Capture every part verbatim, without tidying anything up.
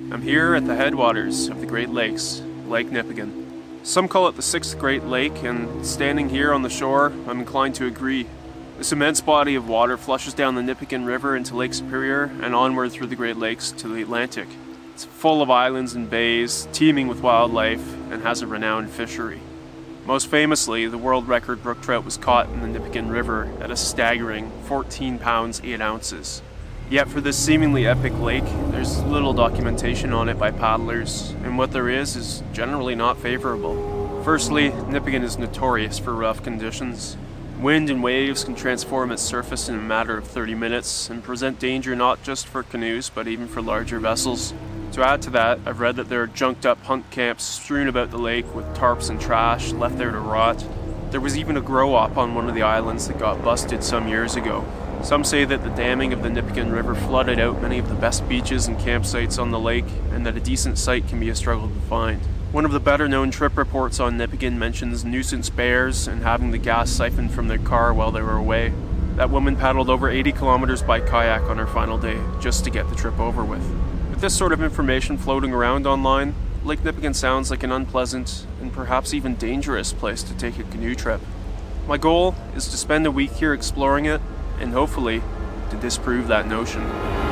I'm here at the headwaters of the Great Lakes, Lake Nipigon. Some call it the sixth Great Lake, and standing here on the shore, I'm inclined to agree. This immense body of water flushes down the Nipigon River into Lake Superior and onward through the Great Lakes to the Atlantic. It's full of islands and bays, teeming with wildlife, and has a renowned fishery. Most famously, the world record brook trout was caught in the Nipigon River at a staggering fourteen pounds eight ounces. Yet for this seemingly epic lake, there's little documentation on it by paddlers, and what there is is generally not favorable. Firstly, Nipigon is notorious for rough conditions. Wind and waves can transform its surface in a matter of thirty minutes and present danger not just for canoes but even for larger vessels. To add to that, I've read that there are junked up hunt camps strewn about the lake with tarps and trash left there to rot. There was even a grow-op on one of the islands that got busted some years ago. Some say that the damming of the Nipigon River flooded out many of the best beaches and campsites on the lake, and that a decent site can be a struggle to find. One of the better known trip reports on Nipigon mentions nuisance bears and having the gas siphoned from their car while they were away. That woman paddled over eighty kilometers by kayak on her final day just to get the trip over with. With this sort of information floating around online, Lake Nipigon sounds like an unpleasant and perhaps even dangerous place to take a canoe trip. My goal is to spend a week here exploring it, and hopefully to disprove that notion.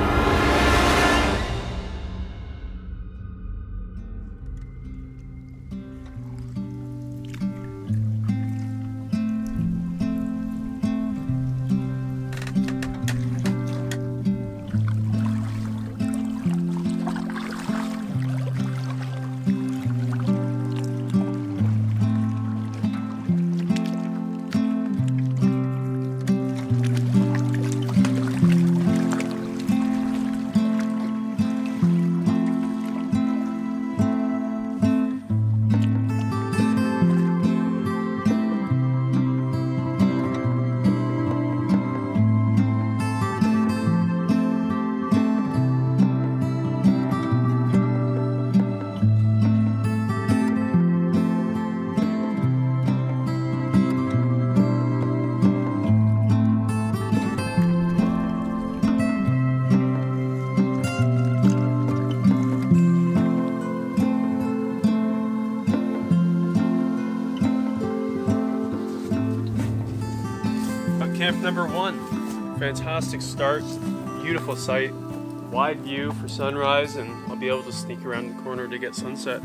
Camp number one. Fantastic start, beautiful sight, wide view for sunrise, and I'll be able to sneak around the corner to get sunset.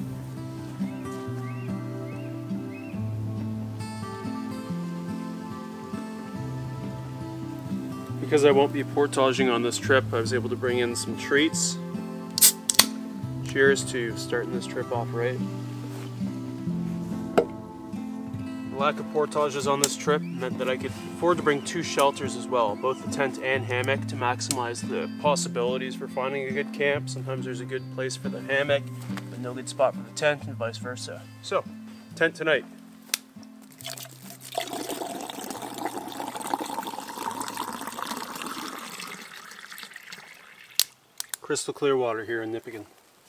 Because I won't be portaging on this trip, I was able to bring in some treats. Cheers to starting this trip off right. The lack of portages on this trip meant that I could afford to bring two shelters as well, both the tent and hammock, to maximize the possibilities for finding a good camp. Sometimes there's a good place for the hammock, but no good spot for the tent, and vice versa. So, tent tonight. Crystal clear water here in Nipigon.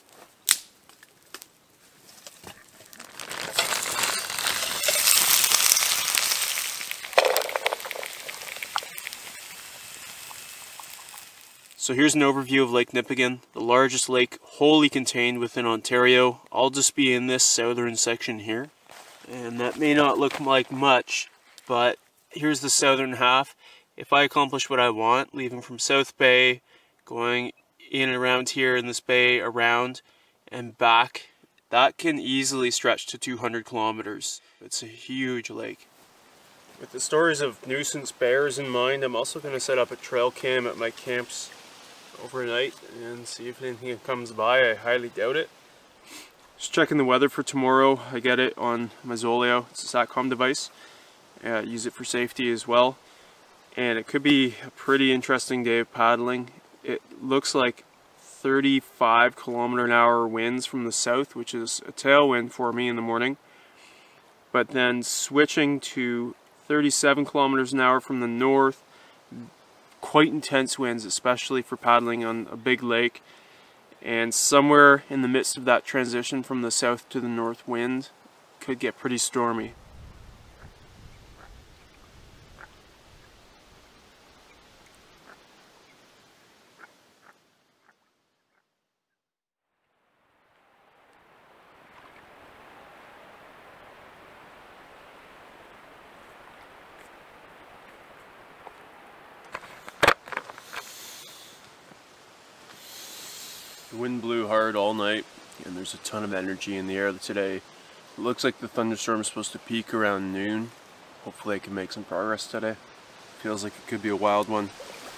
So here's an overview of Lake Nipigon, the largest lake wholly contained within Ontario. I'll just be in this southern section here. And that may not look like much, but here's the southern half. If I accomplish what I want, leaving from South Bay, going in and around here in this bay, around and back, that can easily stretch to two hundred kilometers. It's a huge lake. With the stories of nuisance bears in mind, I'm also going to set up a trail cam at my camps overnight and see if anything comes by. I highly doubt it. Just checking the weather for tomorrow. I get it on my Zoleo. It's a SATCOM device. Uh, use it for safety as well. And it could be a pretty interesting day of paddling. It looks like thirty-five kilometer an hour winds from the south, which is a tailwind for me in the morning. But then switching to thirty-seven kilometers an hour from the north. Quite intense winds, especially for paddling on a big lake, and somewhere in the midst of that transition from the south to the north wind could get pretty stormy. The wind blew hard all night, and there's a ton of energy in the air today. It looks like the thunderstorm is supposed to peak around noon. Hopefully I can make some progress today. Feels like it could be a wild one.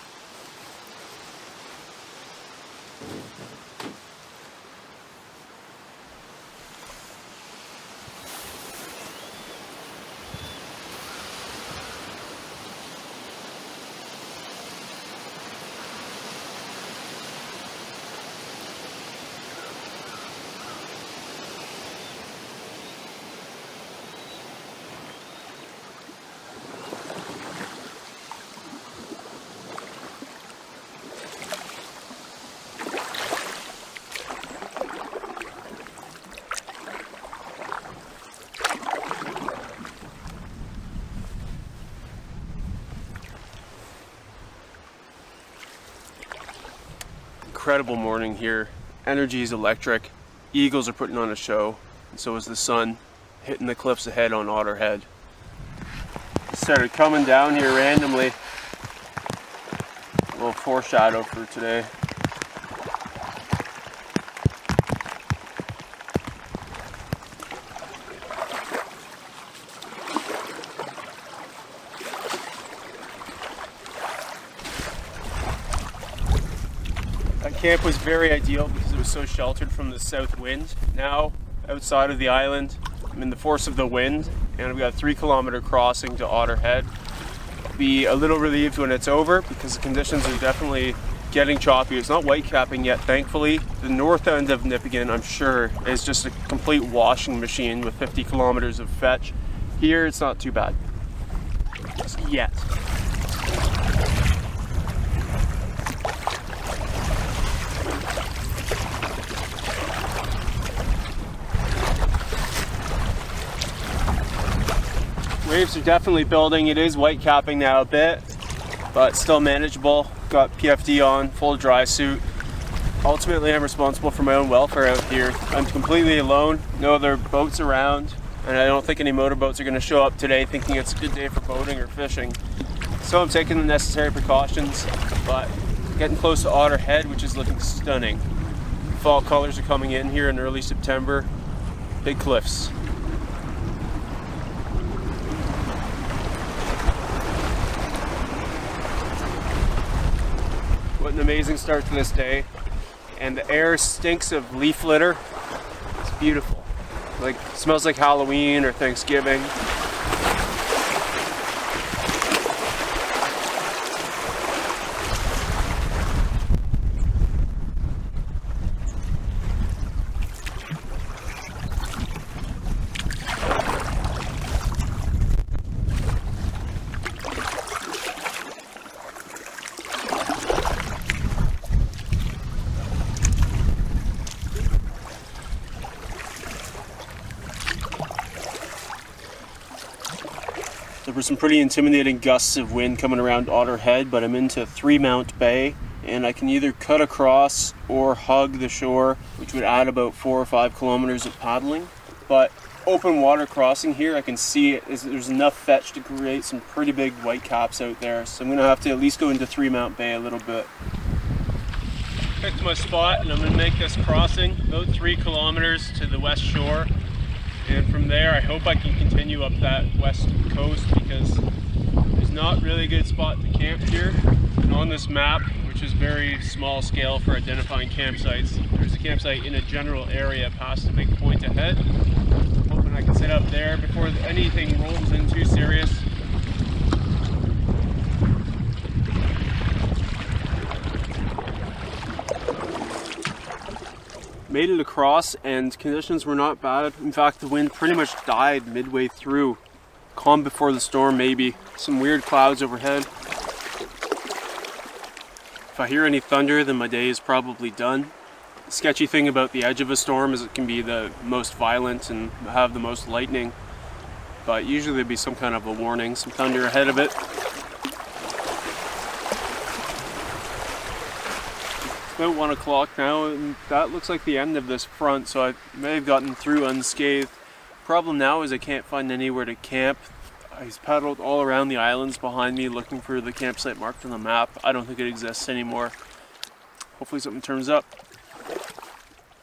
Incredible morning here. Energy is electric. Eagles are putting on a show, and so is the sun hitting the cliffs ahead on Otter Head. It started coming down here randomly. A little foreshadow for today. Camp was very ideal because it was so sheltered from the south wind. Now, outside of the island, I'm in the force of the wind, and I've got a three kilometer crossing to Otter Head. I'll be a little relieved when it's over because the conditions are definitely getting choppy. It's not white capping yet, thankfully. The north end of Nipigon, I'm sure, is just a complete washing machine with fifty kilometers of fetch. Here, it's not too bad. Just yet. Waves are definitely building. It is white capping now a bit, but still manageable. Got P F D on, full dry suit. Ultimately, I'm responsible for my own welfare out here. I'm completely alone, no other boats around, and I don't think any motorboats are going to show up today thinking it's a good day for boating or fishing. So I'm taking the necessary precautions, but getting close to Otter Head, which is looking stunning. Fall colors are coming in here in early September. Big cliffs. What an amazing start to this day. And the air stinks of leaf litter. It's beautiful. Like, it smells like Halloween or Thanksgiving. There were some pretty intimidating gusts of wind coming around Otter Head, but I'm into Three Mount Bay, and I can either cut across or hug the shore, which would add about four or five kilometers of paddling. But open water crossing here, I can see it is, there's enough fetch to create some pretty big white caps out there, so I'm going to have to at least go into Three Mount Bay a little bit. Picked my spot, and I'm going to make this crossing about three kilometers to the west shore. And from there, I hope I can continue up that west coast because there's not really a good spot to camp here. And on this map, which is very small scale for identifying campsites, there's a campsite in a general area past the big point ahead. I'm hoping I can sit up there before anything rolls in too serious. Made it across and conditions were not bad. In fact, the wind pretty much died midway through. Calm before the storm, maybe. Some weird clouds overhead. If I hear any thunder, then my day is probably done. The sketchy thing about the edge of a storm is it can be the most violent and have the most lightning. But usually there'd be some kind of a warning, some thunder ahead of it. About one o'clock now, and that looks like the end of this front, so I may have gotten through unscathed. Problem now is I can't find anywhere to camp. I paddled all around the islands behind me looking for the campsite marked on the map. I don't think it exists anymore. Hopefully something turns up.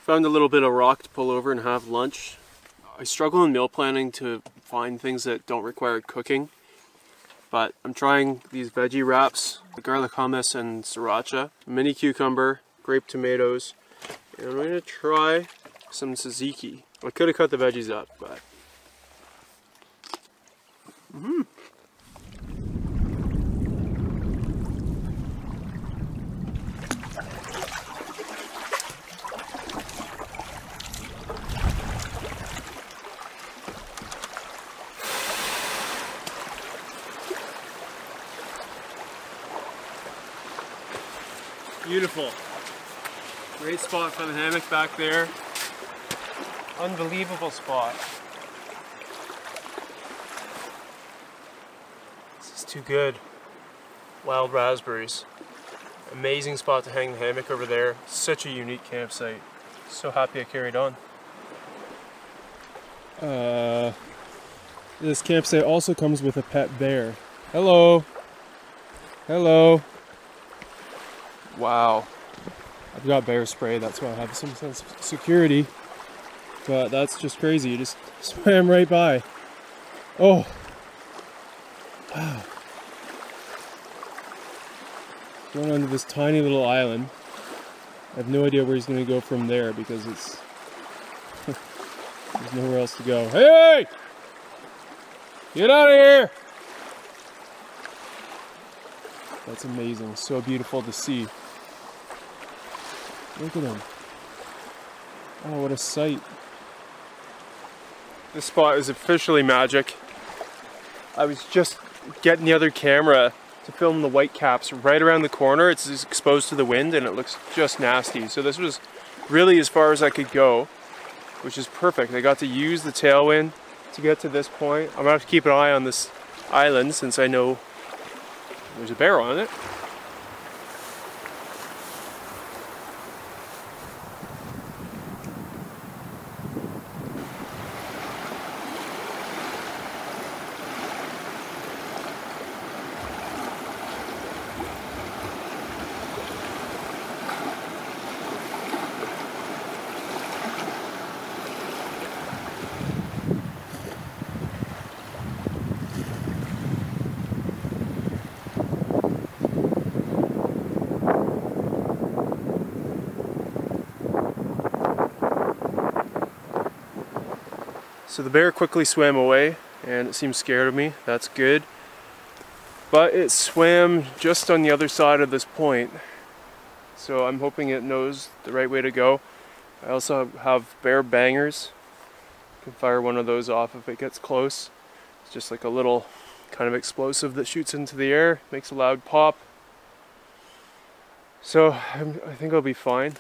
Found a little bit of rock to pull over and have lunch. I struggle in meal planning to find things that don't require cooking, but I'm trying these veggie wraps, the garlic hummus and sriracha, mini cucumber, grape tomatoes, and I'm going to try some tzatziki. I could have cut the veggies up, but... Mm-hmm. Beautiful. Great spot for the hammock back there. Unbelievable spot. This is too good. Wild raspberries. Amazing spot to hang the hammock over there. Such a unique campsite. So happy I carried on. Uh, this campsite also comes with a pet bear. Hello. Hello. Wow. I've got bear spray, that's why I have some sense of security. But that's just crazy. You just swam right by. Oh. Wow. Going onto this tiny little island. I have no idea where he's going to go from there because it's... there's nowhere else to go. Hey! Get out of here! That's amazing. So beautiful to see. Look at him. Oh, what a sight. This spot is officially magic. I was just getting the other camera to film the white caps right around the corner. It's exposed to the wind and it looks just nasty. So this was really as far as I could go, which is perfect. I got to use the tailwind to get to this point. I'm gonna have to keep an eye on this island since I know there's a bear on it. So the bear quickly swam away and it seems scared of me. That's good. But it swam just on the other side of this point. So I'm hoping it knows the right way to go. I also have bear bangers. You can fire one of those off if it gets close. It's just like a little kind of explosive that shoots into the air, makes a loud pop. So I'm, I think I'll be fine.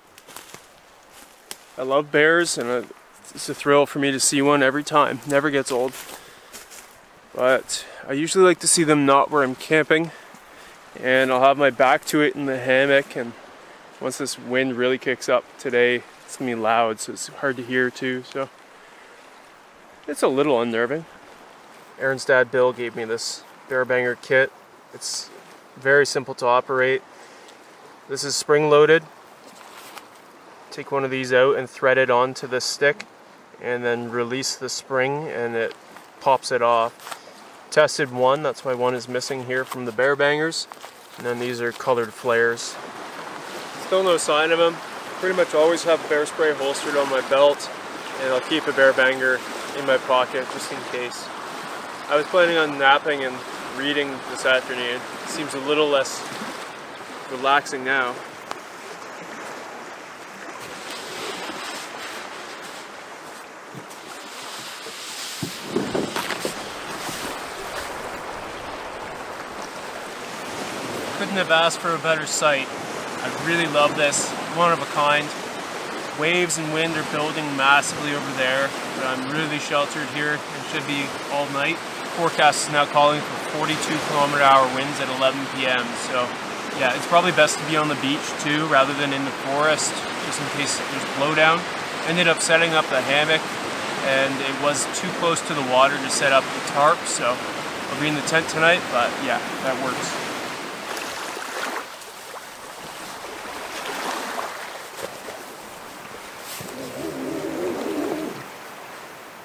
I love bears and I, it's a thrill for me to see one every time. Never gets old. But I usually like to see them not where I'm camping. And I'll have my back to it in the hammock. And once this wind really kicks up today, it's going to be loud. So it's hard to hear too. So it's a little unnerving. Aaron's dad Bill gave me this bear banger kit. It's very simple to operate. This is spring loaded. Take one of these out and thread it onto the stick and then release the spring and it pops it off. Tested one, that's why one is missing here from the bear bangers. And then these are colored flares. Still no sign of them. Pretty much always have bear spray holstered on my belt and I'll keep a bear banger in my pocket just in case. I was planning on napping and reading this afternoon. It seems a little less relaxing now. Couldn't have asked for a better sight. I really love this, one of a kind. Waves and wind are building massively over there, but I'm really sheltered here and should be all night. Forecast is now calling for forty-two kilometer hour winds at eleven p m So yeah, it's probably best to be on the beach too rather than in the forest, just in case there's blowdown. Ended up setting up the hammock and it was too close to the water to set up the tarp, so I'll be in the tent tonight, but yeah, that works.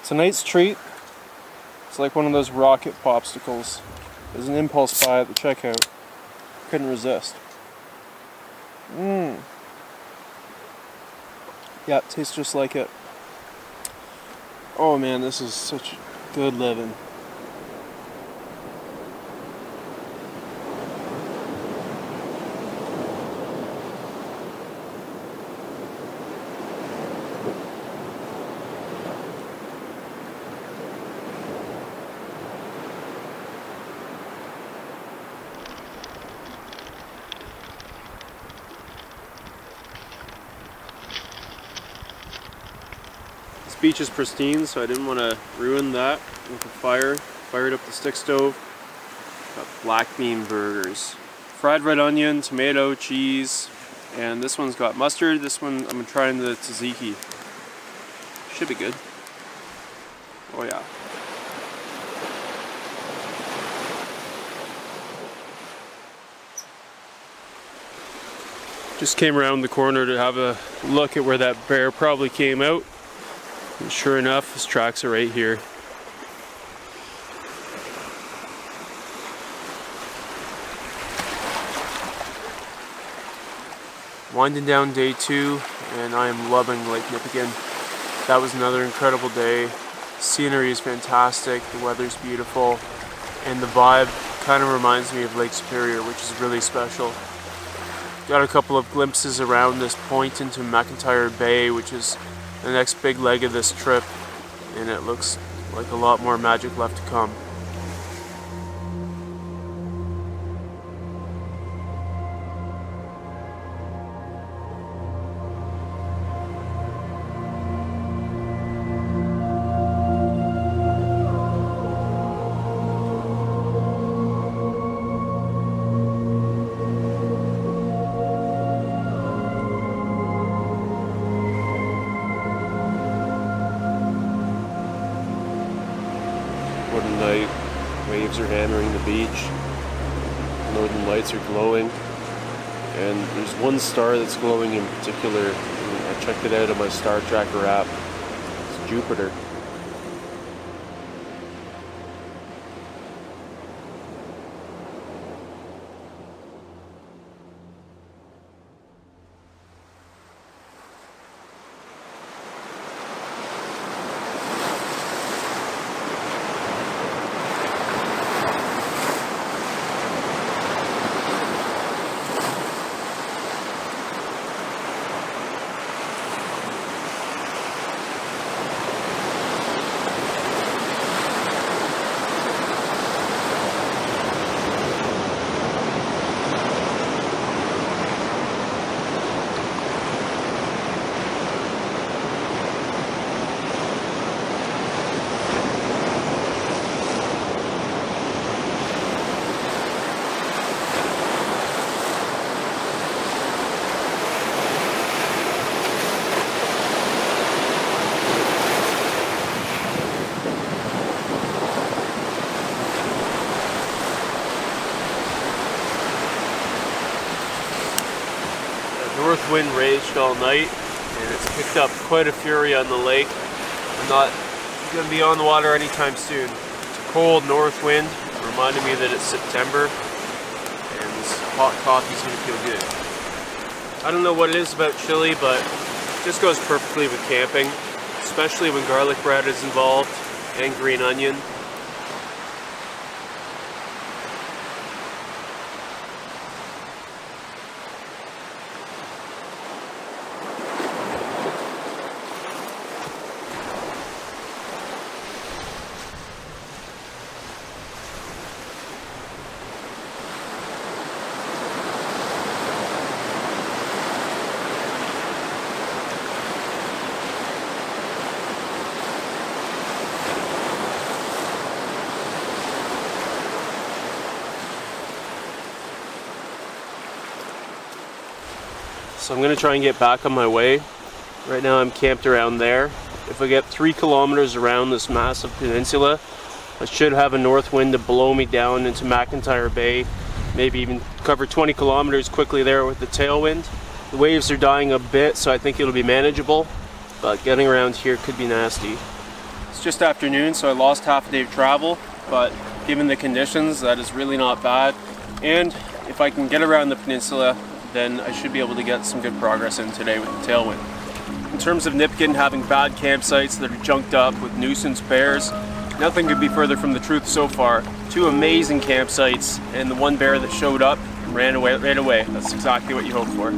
Tonight's treat, it's like one of those rocket popsicles. There's an impulse buy at the checkout. Couldn't resist. Mmm. Yeah, it tastes just like it. Oh man, this is such good living. This beach is pristine, so I didn't want to ruin that with a fire. Fired up the stick stove. Got black bean burgers. Fried red onion, tomato, cheese, and this one's got mustard. This one I'm trying the tzatziki. Should be good. Oh yeah. Just came around the corner to have a look at where that bear probably came out. And sure enough, his tracks are right here. Winding down day two, and I am loving Lake Nipigon. That was another incredible day. Scenery is fantastic, the weather's beautiful, and the vibe kind of reminds me of Lake Superior, which is really special. Got a couple of glimpses around this point into McIntyre Bay, which is the next big leg of this trip, and it looks like a lot more magic left to come. What a night. Waves are hammering the beach. Northern lights are glowing. And there's one star that's glowing in particular. I checked it out on my star tracker app. It's Jupiter. North wind raged all night, and it's picked up quite a fury on the lake. I'm not going to be on the water anytime soon. It's a cold north wind, reminding me that it's September, and this hot coffee is going to feel good. I don't know what it is about chili, but it just goes perfectly with camping, especially when garlic bread is involved and green onion. So I'm going to try and get back on my way. Right now I'm camped around there. If I get three kilometers around this massive peninsula, I should have a north wind to blow me down into McIntyre Bay. Maybe even cover twenty kilometers quickly there with the tailwind. The waves are dying a bit, so I think it'll be manageable, but getting around here could be nasty. It's just afternoon, so I lost half a day of travel, but given the conditions, that is really not bad. And if I can get around the peninsula, then I should be able to get some good progress in today with the tailwind. In terms of Nipkow having bad campsites that are junked up with nuisance bears, nothing could be further from the truth so far. Two amazing campsites, and the one bear that showed up and ran away right away. That's exactly what you hope for.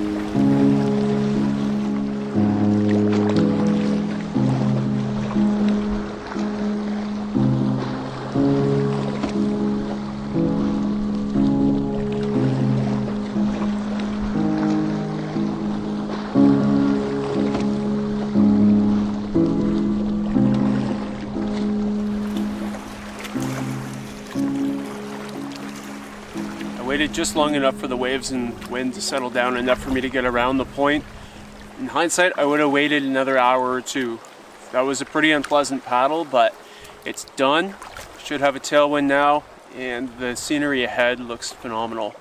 Waited just long enough for the waves and wind to settle down enough for me to get around the point. In hindsight, I would have waited another hour or two. That was a pretty unpleasant paddle, but it's done. Should have a tailwind now, and the scenery ahead looks phenomenal.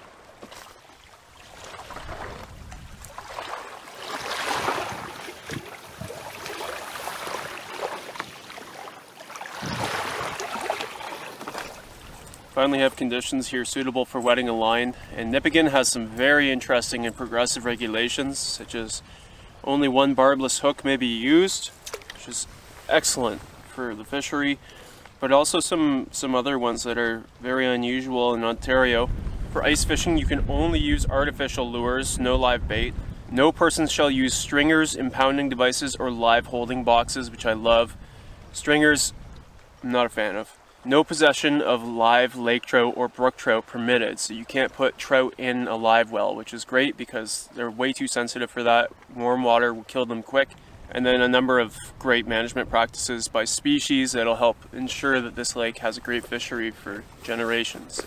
Finally have conditions here suitable for wetting a line, and Nipkow has some very interesting and progressive regulations, such as only one barbless hook may be used, which is excellent for the fishery, but also some, some other ones that are very unusual in Ontario. For ice fishing, you can only use artificial lures, no live bait. No person shall use stringers, impounding devices, or live holding boxes, which I love. Stringers, I'm not a fan of. No possession of live lake trout or brook trout permitted, so you can't put trout in a live well, which is great because they're way too sensitive for that. Warm water will kill them quick. And then a number of great management practices by species that'll help ensure that this lake has a great fishery for generations.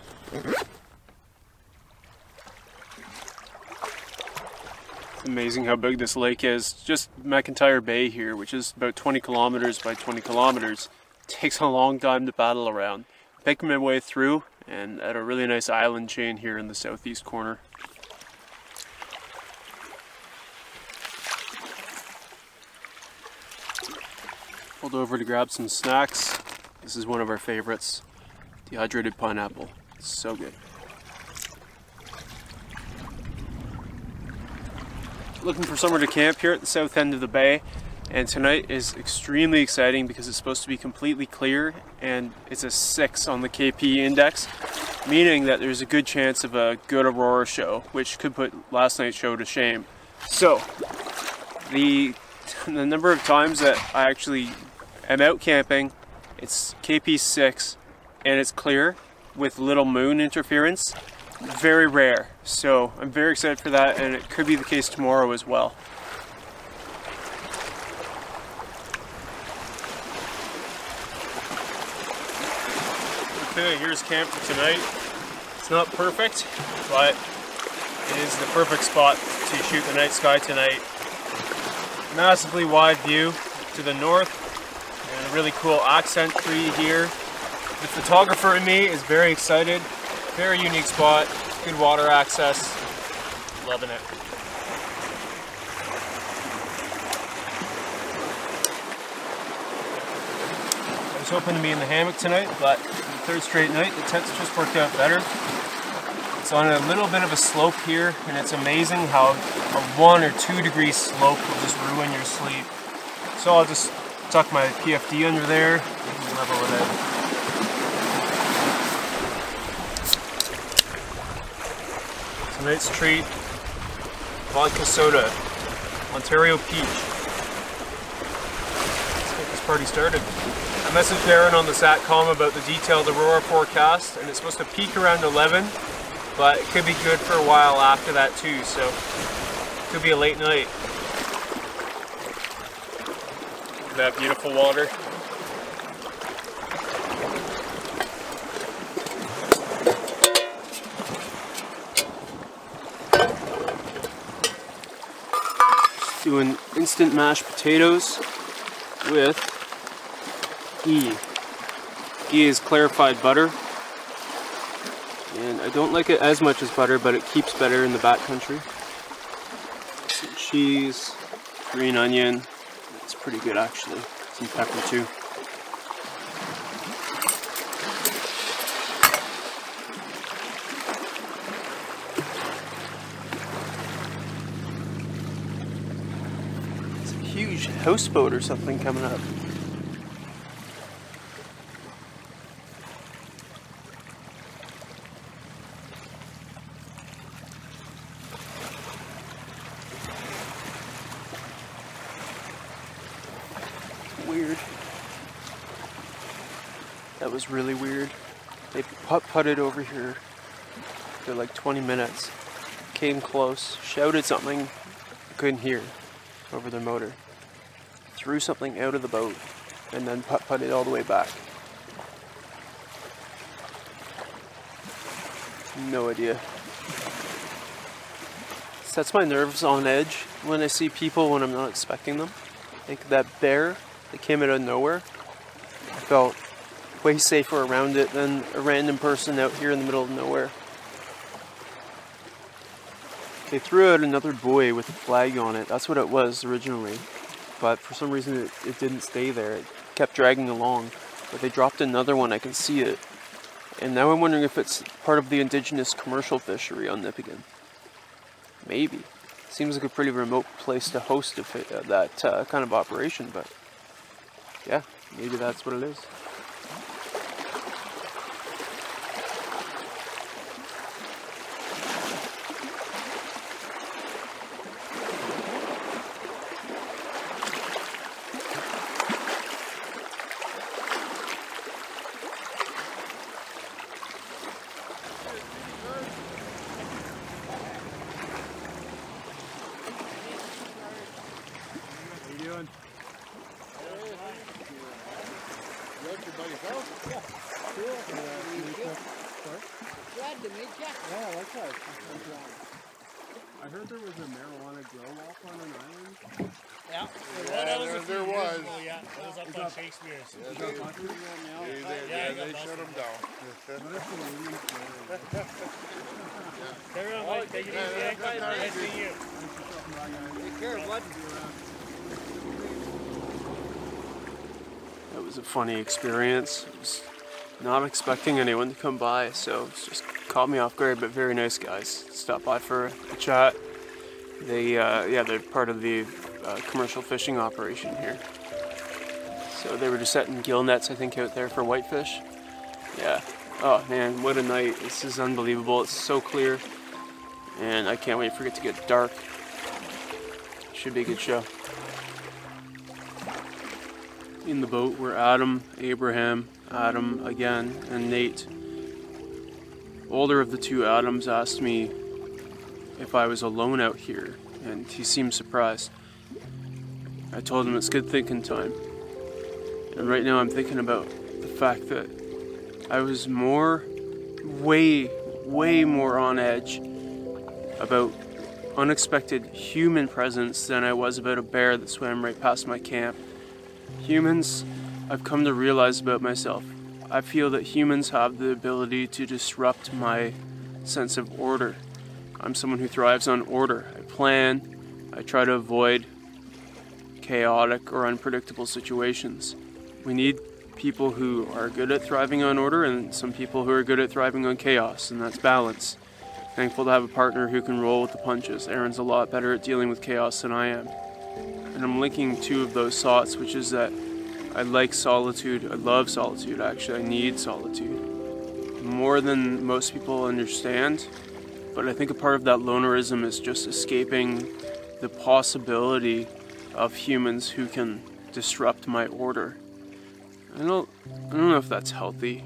It's amazing how big this lake is. Just McIntyre Bay here, which is about twenty kilometers by twenty kilometers. Takes a long time to paddle around. Making my way through, and at a really nice island chain here in the southeast corner. Pulled over to grab some snacks. This is one of our favorites, dehydrated pineapple. It's so good. Looking for somewhere to camp here at the south end of the bay. And tonight is extremely exciting because it's supposed to be completely clear, and it's a six on the K P index, meaning that there's a good chance of a good aurora show, which could put last night's show to shame. So, the, the number of times that I actually am out camping, it's K P six, and it's clear with little moon interference, very rare. So I'm very excited for that, and it could be the case tomorrow as well. Okay, here's camp for tonight. It's not perfect, but it is the perfect spot to shoot the night sky tonight. Massively wide view to the north, and a really cool accent tree here. The photographer in me is very excited. Very unique spot, good water access, loving it. I was hoping to be in the hammock tonight, but the third straight night, the tent's just worked out better. It's on a little bit of a slope here, and it's amazing how a one or two degree slope will just ruin your sleep. So I'll just tuck my P F D under there and level it out. Tonight's treat, vodka soda, Ontario peach. Let's get this party started. I messaged Darren on the SATCOM about the detailed aurora forecast, and it's supposed to peak around eleven, but it could be good for a while after that too, so it could be a late night. Look at that beautiful water. Doing instant mashed potatoes with ghee. Ghee is clarified butter, and I don't like it as much as butter, but it keeps better in the backcountry. Some cheese, green onion. It's pretty good actually. Some pepper too. It's a huge houseboat or something coming up. Weird. That was really weird. They putt-putted over here for like twenty minutes. Came close, shouted something I couldn't hear over their motor. Threw something out of the boat and then putt-putted all the way back. No idea. Sets my nerves on edge when I see people when I'm not expecting them. Like that bear that came out of nowhere. I felt way safer around it than a random person out here in the middle of nowhere. They threw out another buoy with a flag on it. That's what it was originally. But for some reason it, it didn't stay there. It kept dragging along. But they dropped another one, I can see it. And now I'm wondering if it's part of the indigenous commercial fishery on Nipigon. Maybe. Seems like a pretty remote place to host a fi uh, that uh, kind of operation, but yeah, maybe that's what it is. Glad to meet you. Yeah, likewise. I heard there was a marijuana grow off on an island. Yeah, Yeah, that was there, a few there years was. ago, yeah, that was up on Shakespeare's. Yeah, Is they, that busted around now? they, they, Yeah, yeah, I got they busted. shut them down. What if the women were- Everyone, like, take it Yeah, easy, yeah, eh? yeah, Nice yeah. meeting you. Take care, bud. That was a funny experience. I was not expecting anyone to come by, so it's just caught me off guard, but very nice guys. Stopped by for a chat. They, uh, yeah, they're part of the uh, commercial fishing operation here. So they were just setting gill nets, I think, out there for whitefish. Yeah. Oh man, what a night. This is unbelievable. It's so clear. And I can't wait for it to get dark. Should be a good show. In the boat were Adam, Abraham, Adam again, and Nate. Older of the two Adams asked me if I was alone out here, and he seemed surprised. I told him it's good thinking time. And right now I'm thinking about the fact that I was more, way, way more on edge about unexpected human presence than I was about a bear that swam right past my camp. Humans, I've come to realize about myself. I feel that humans have the ability to disrupt my sense of order. I'm someone who thrives on order. I plan, I try to avoid chaotic or unpredictable situations. We need people who are good at thriving on order and some people who are good at thriving on chaos, and that's balance. Thankful to have a partner who can roll with the punches. Aaron's a lot better at dealing with chaos than I am. And I'm linking two of those thoughts, which is that I like solitude. I love solitude, actually. I need solitude. More than most people understand. But I think a part of that lonerism is just escaping the possibility of humans who can disrupt my order. I don't, I don't know if that's healthy.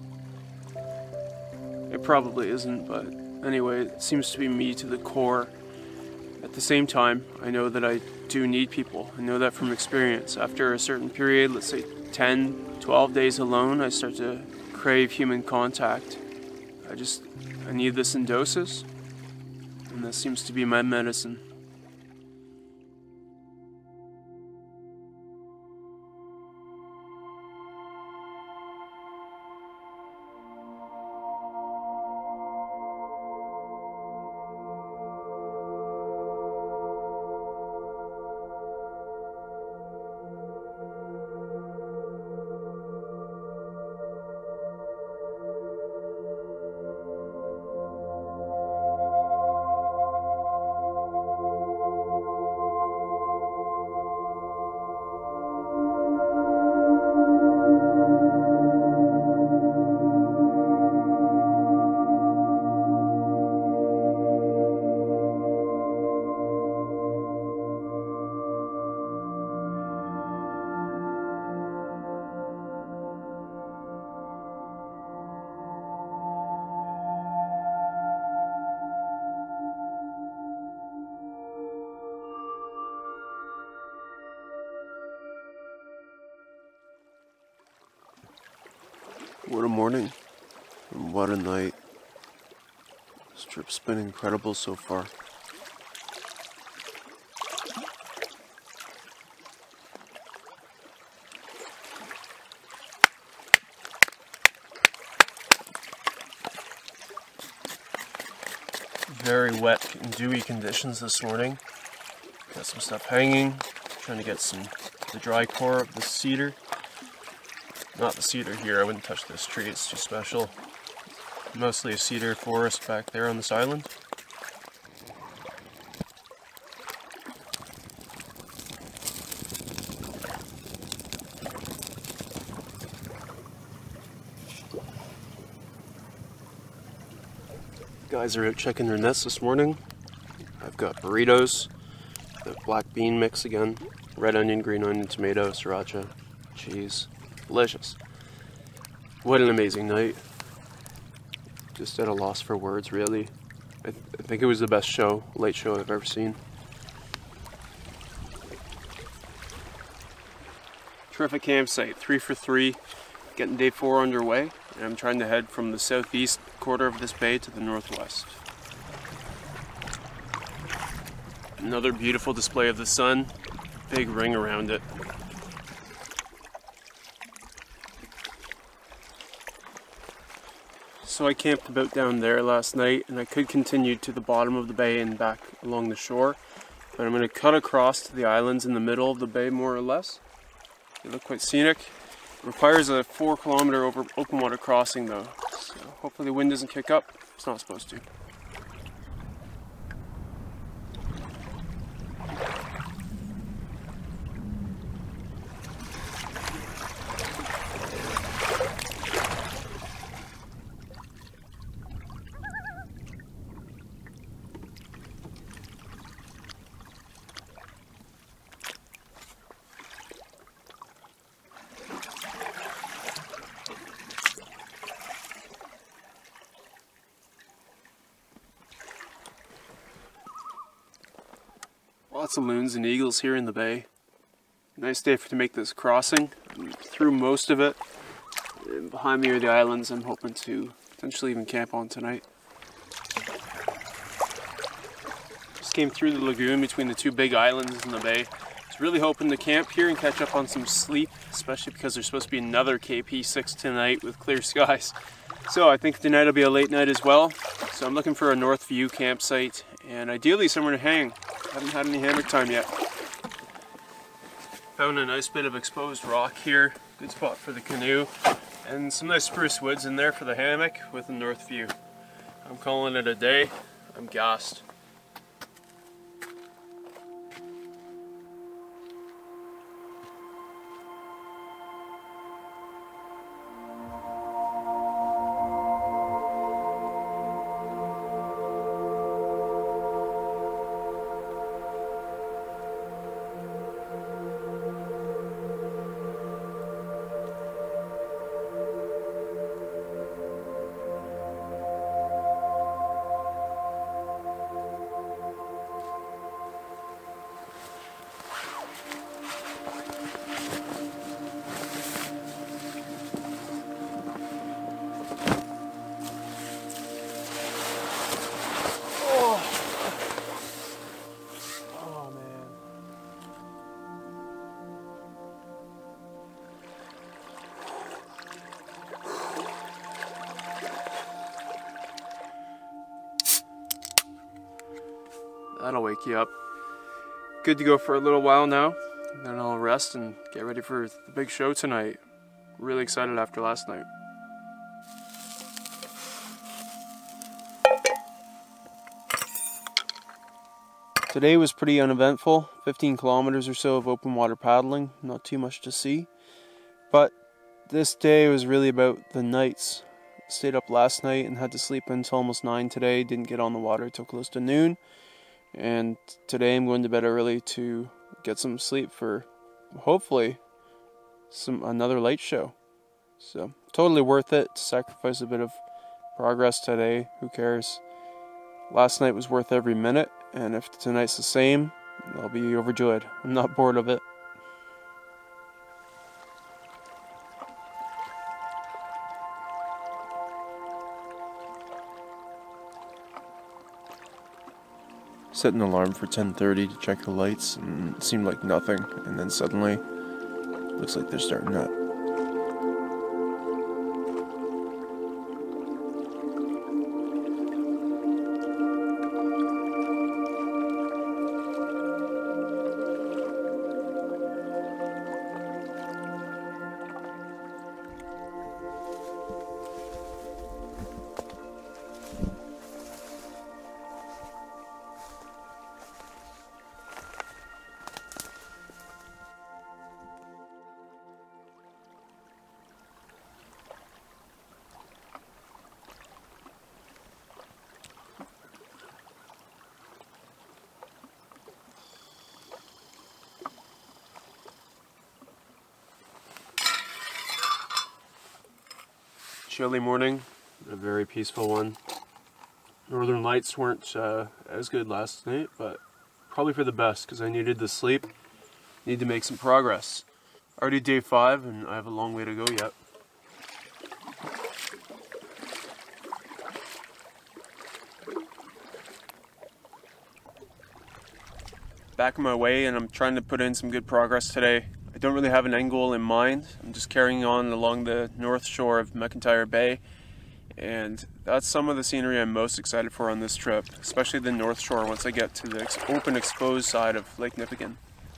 It probably isn't, but anyway, it seems to be me to the core. At the same time, I know that I do need people. I know that from experience. After a certain period, let's say ten, twelve days alone, I start to crave human contact. I just, I need this in doses, and that seems to be my medicine. What a morning, and what a night. This trip's been incredible so far. Very wet and dewy conditions this morning. Got some stuff hanging, trying to get some the dry core of the cedar. Not the cedar here, I wouldn't touch this tree, it's too special. Mostly a cedar forest back there on this island. Guys are out checking their nets this morning. I've got burritos, the black bean mix again, red onion, green onion, tomato, sriracha, cheese. Delicious. What an amazing night. Just at a loss for words, really. I, th I think it was the best show, late show I've ever seen. Terrific campsite, three for three, getting day four underway. And I'm trying to head from the southeast quarter of this bay to the northwest. Another beautiful display of the sun, big ring around it. So I camped about down there last night, and I could continue to the bottom of the bay and back along the shore. But I'm going to cut across to the islands in the middle of the bay, more or less. They look quite scenic. It requires a four kilometer over open water crossing though, so hopefully the wind doesn't kick up. It's not supposed to. Lots of loons and eagles here in the bay. Nice day for to make this crossing. I'm through most of it. And behind me are the islands I'm hoping to potentially even camp on tonight. Just came through the lagoon between the two big islands in the bay. I was really hoping to camp here and catch up on some sleep, especially because there's supposed to be another K P six tonight with clear skies. So I think tonight will be a late night as well. So I'm looking for a north view campsite and ideally somewhere to hang. Haven't had any hammock time yet. Found a nice bit of exposed rock here. Good spot for the canoe. And some nice spruce woods in there for the hammock with a north view. I'm calling it a day. I'm gassed. That'll wake you up. Good to go for a little while now. Then I'll rest and get ready for the big show tonight. Really excited after last night. Today was pretty uneventful. fifteen kilometers or so of open water paddling. Not too much to see. But this day was really about the nights. Stayed up last night and had to sleep until almost nine today. Didn't get on the water till close to noon. And today I'm going to bed early to get some sleep for hopefully some another late show. So totally worth it to sacrifice a bit of progress today. Who cares? Last night was worth every minute, and if tonight's the same, I'll be overjoyed. I'm not bored of it. Set an alarm for ten thirty to check the lights, and it seemed like nothing, and then suddenly, looks like they're starting up. Chilly morning, a very peaceful one. Northern lights weren't uh, as good last night, but probably for the best because I needed the sleep. Need to make some progress. Already day five and I have a long way to go yet. Back on my way, and I'm trying to put in some good progress today. I don't really have an end goal in mind. I'm just carrying on along the north shore of McIntyre Bay, and that's some of the scenery I'm most excited for on this trip, especially the north shore once I get to the ex open exposed side of Lake Nipigon.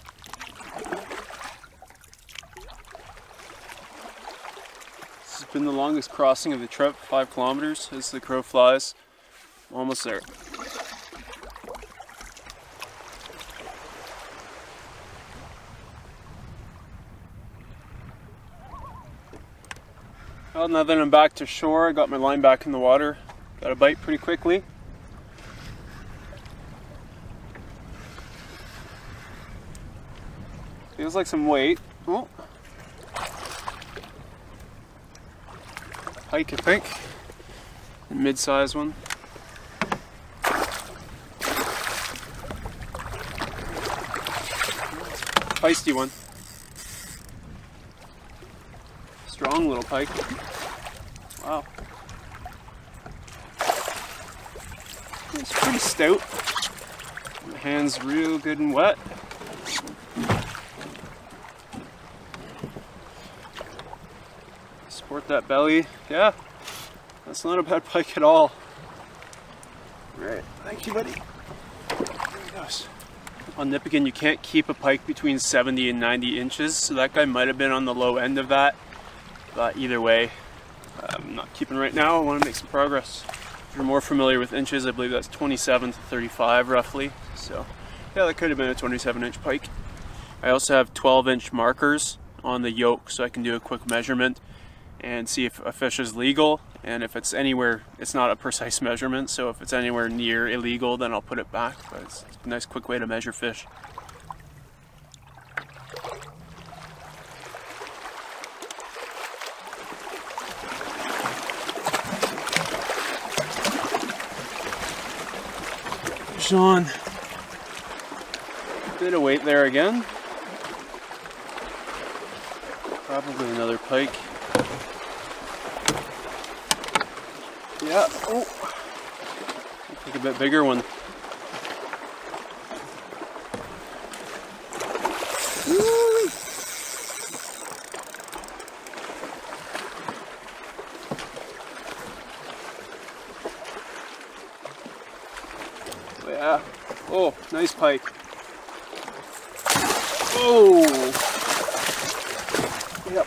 This has been the longest crossing of the trip, five kilometers as the crow flies. I'm almost there. Well, now that I'm back to shore, I got my line back in the water. Got a bite pretty quickly. Feels like some weight. Oh. Pike, I think. A mid-sized one. Feisty one. Strong little pike. Wow. It's pretty stout. My hand's real good and wet. Support that belly. Yeah, that's not a bad pike at all. Right, thank you, buddy. There he goes. On Nipigon, you can't keep a pike between seventy and ninety inches, so that guy might have been on the low end of that. But either way, I'm not keeping right now. I want to make some progress. If you're more familiar with inches, I believe that's twenty-seven to thirty-five roughly. So yeah, that could have been a twenty-seven inch pike. I also have twelve inch markers on the yoke, so I can do a quick measurement and see if a fish is legal. And if it's anywhere, it's not a precise measurement, so if it's anywhere near illegal, then I'll put it back. But it's a nice quick way to measure fish. On. Bit of weight there again. Probably another pike. Yeah, oh, looks like a bit bigger one. Woo! Yeah. Oh, nice pike. Oh. Yep.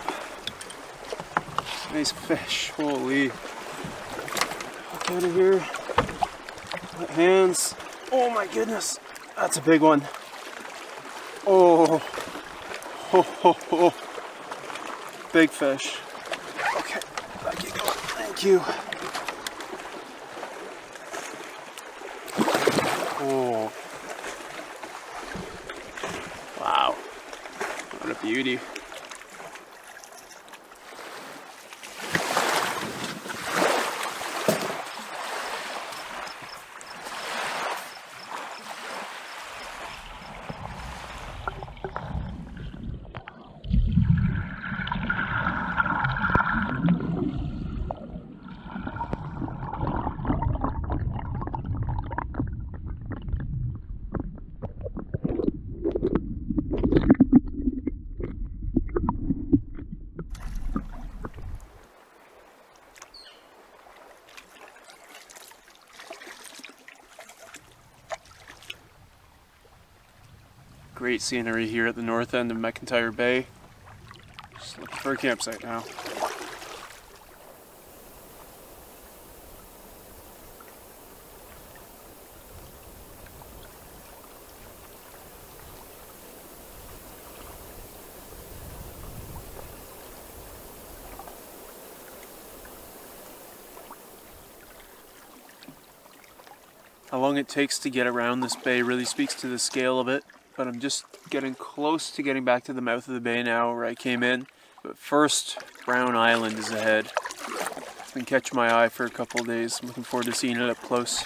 Nice fish. Holy. Look out of here. Wet hands. Oh my goodness. That's a big one. Oh. Ho ho ho. Big fish. Okay. Back you go. Thank you. Oh, wow, what a beauty. Great scenery here at the north end of McIntyre Bay. Just looking for a campsite now. How long it takes to get around this bay really speaks to the scale of it, but I'm just getting close to getting back to the mouth of the bay now where I came in. But first, Brown Island is ahead. It's been catching my eye for a couple of days. I'm looking forward to seeing it up close.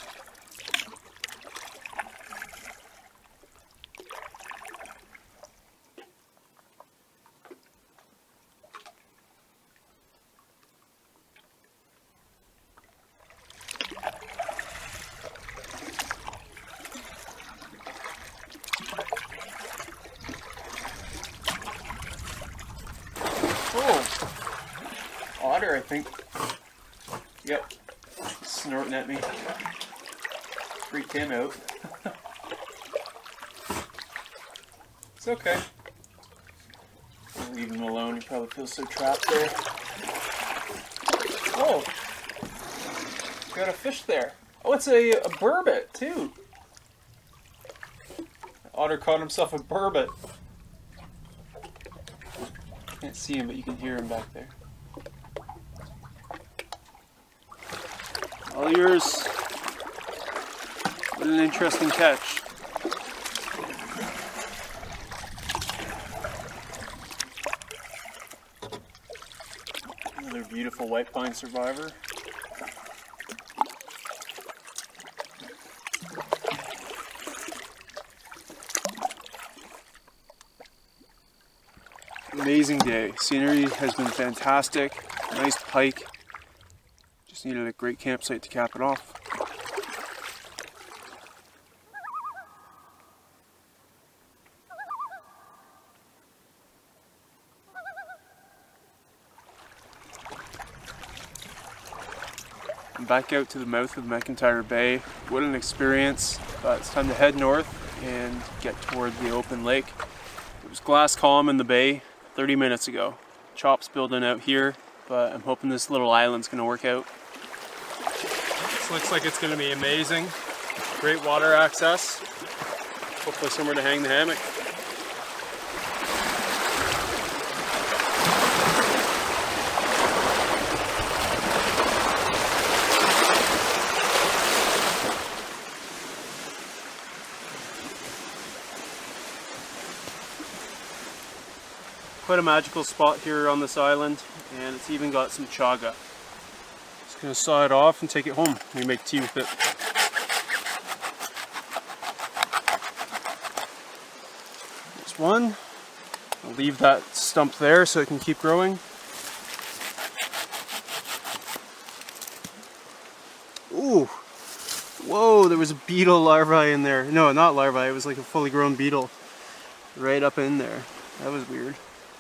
Otter, I think. Yep. Snorting at me. Freaked him out. It's okay. I'll leave him alone. He probably feels so trapped there. Oh! Got a fish there. Oh, it's a, a burbot, too. Otter caught himself a burbot. Can't see him, but you can hear him back there. All yours. What an interesting catch. Another beautiful white pine survivor. Amazing day. Scenery has been fantastic. Nice pike. Just needed a great campsite to cap it off. I'm back out to the mouth of McIntyre Bay. What an experience. But it's time to head north and get toward the open lake. It was glass calm in the bay thirty minutes ago. Chops building out here, but I'm hoping this little island's going to work out. This looks like it's going to be amazing. Great water access. Hopefully somewhere to hang the hammock. Quite a magical spot here on this island, and it's even got some chaga. Just gonna saw it off and take it home. We make tea with it. There's one. I'll leave that stump there so it can keep growing. Ooh! Whoa, there was a beetle larvae in there. No, not larvae, it was like a fully grown beetle. Right up in there. That was weird.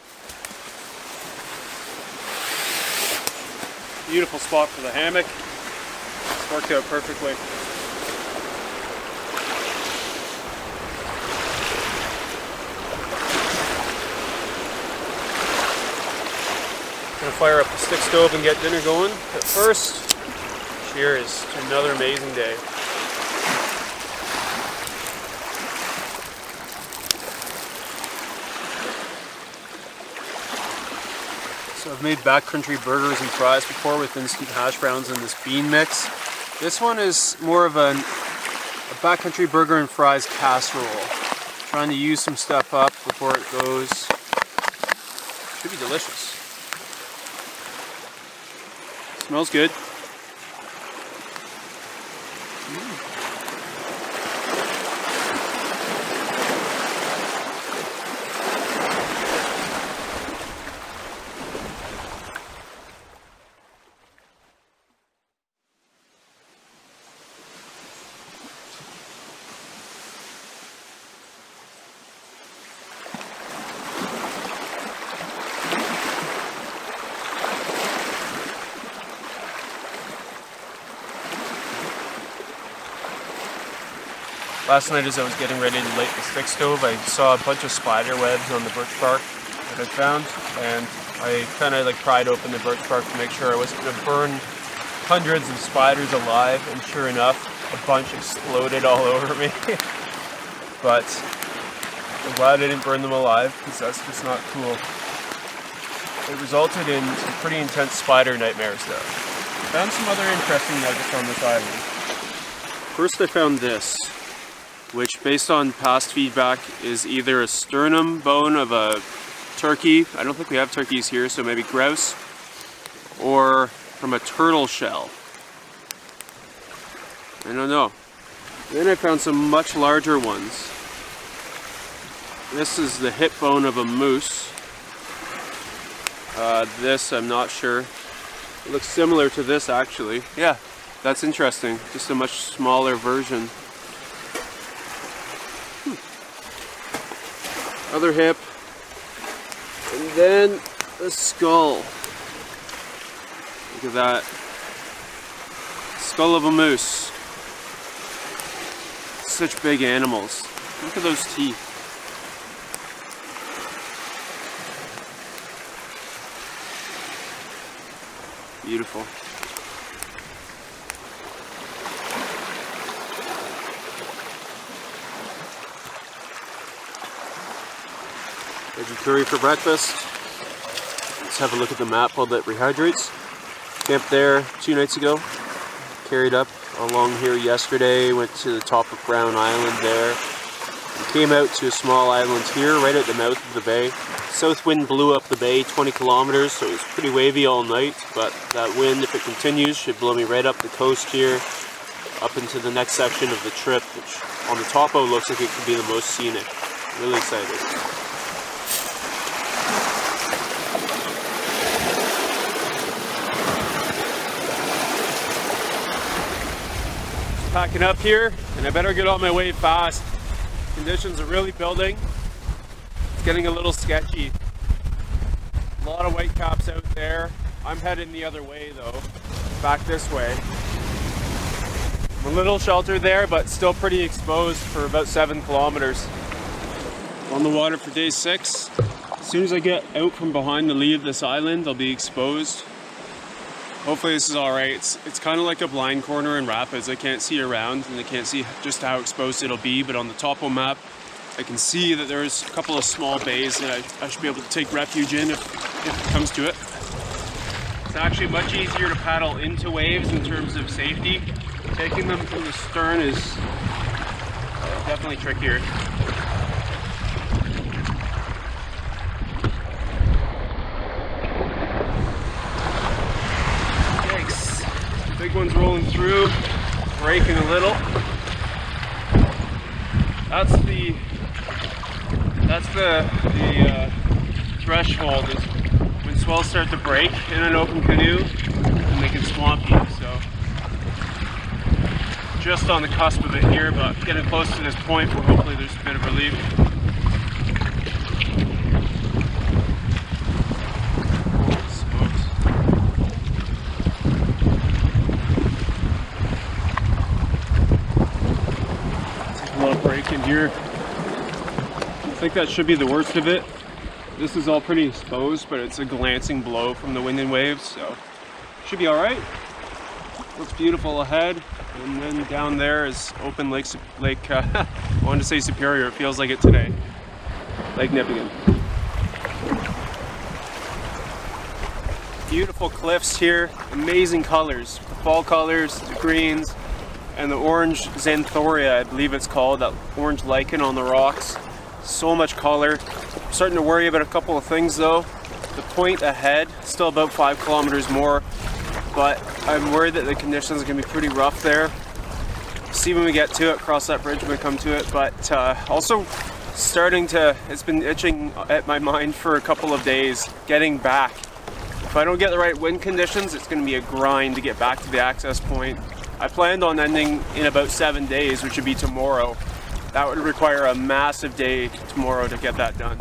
Beautiful spot for the hammock. It's worked out perfectly. Gonna fire up the stick stove and get dinner going. But first, cheers to another amazing day. So I've made backcountry burgers and fries before with instant hash browns and this bean mix. This one is more of an, a backcountry burger and fries casserole. Trying to use some stuff up before it goes. Should be delicious. Smells good. Mm. Last night as I was getting ready to light the stick stove, I saw a bunch of spider webs on the birch bark that I found, and I kind of like pried open the birch bark to make sure I wasn't going to burn hundreds of spiders alive, and sure enough, a bunch exploded all over me. But I'm glad I didn't burn them alive, because that's just not cool. It resulted in some pretty intense spider nightmares though. Found some other interesting nuggets on this island. First I found this, which based on past feedback is either a sternum bone of a turkey, I don't think we have turkeys here, so maybe grouse, or from a turtle shell. I don't know. Then I found some much larger ones. This is the hip bone of a moose. Uh, this I'm not sure. It looks similar to this actually. Yeah, that's interesting. Just a much smaller version. Hmm. Other hip. And then the skull. Look at that. Skull of a moose. Such big animals. Look at those teeth. Beautiful. Veggie curry for breakfast. Let's have a look at the map while that rehydrates. Camped there two nights ago. Carried up along here yesterday. Went to the top of Brown Island there. And came out to a small island here, right at the mouth of the bay. South wind blew up the bay twenty kilometers, so it was pretty wavy all night, but that wind, if it continues, should blow me right up the coast here, up into the next section of the trip, which on the topo looks like it could be the most scenic. Really excited. Just packing up here, and I better get on my way fast. Conditions are really building. Getting a little sketchy. A lot of white caps out there. I'm heading the other way though, back this way. I'm a little sheltered there, but still pretty exposed for about seven kilometers. On the water for day six. As soon as I get out from behind the lee of this island, I'll be exposed. Hopefully this is alright. It's, it's kind of like a blind corner in rapids. I can't see around and I can't see just how exposed it'll be, but on the topo map, I can see that there's a couple of small bays that I, I should be able to take refuge in if, if it comes to it. It's actually much easier to paddle into waves in terms of safety. Taking them from the stern is definitely trickier. Yikes. Big one's rolling through, breaking a little. That's the That's the, the uh, threshold is when swells start to break in an open canoe and they can swamp you, so just on the cusp of it here, but getting close to this point where hopefully there's a bit of relief. Take a little break in here. I think that should be the worst of it. This is all pretty exposed, but it's a glancing blow from the wind and waves, so should be all right. Looks beautiful ahead, and then down there is open Lake, Lake uh, I wanted to say Superior, it feels like it today. Lake Nipigon. Beautiful cliffs here, amazing colors. The fall colors, the greens, and the orange xanthoria, I believe it's called, that orange lichen on the rocks. So much color. I'm starting to worry about a couple of things though. The point ahead, still about five kilometers more, but I'm worried that the conditions are going to be pretty rough there. See when we get to it, cross that bridge when we come to it, but uh, also starting to, it's been itching at my mind for a couple of days, getting back. If I don't get the right wind conditions, it's going to be a grind to get back to the access point. I planned on ending in about seven days, which would be tomorrow. That would require a massive day tomorrow to get that done.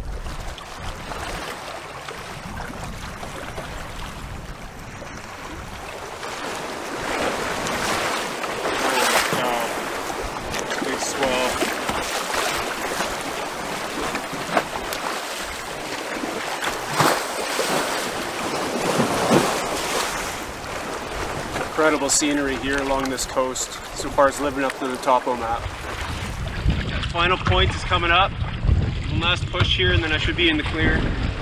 Oh, big swell. incredible scenery here along this coast, so far as living up to the topo map. That final point is coming up. One last push here and then I should be in the clear.